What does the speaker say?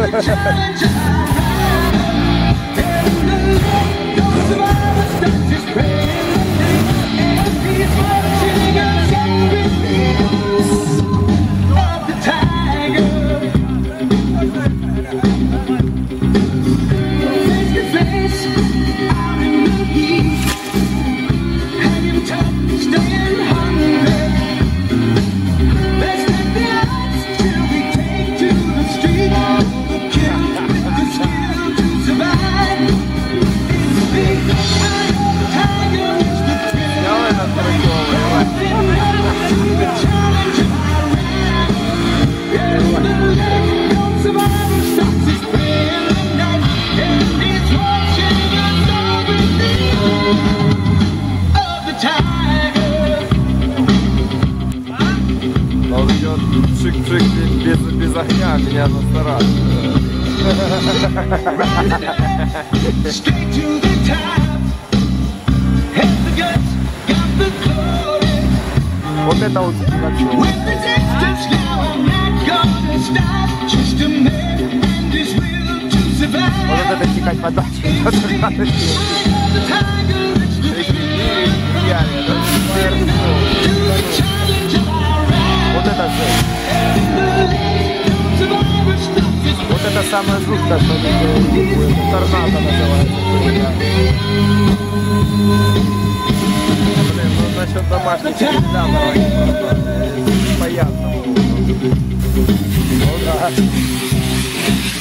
Пшик-пшик без огня меня настораживает. Вот это вот вот это текать подачи. Вот это же. Вот это самое жуткое, что торнадо называется. Блин, ну насчет домашних стрелян, понятно. Ну да.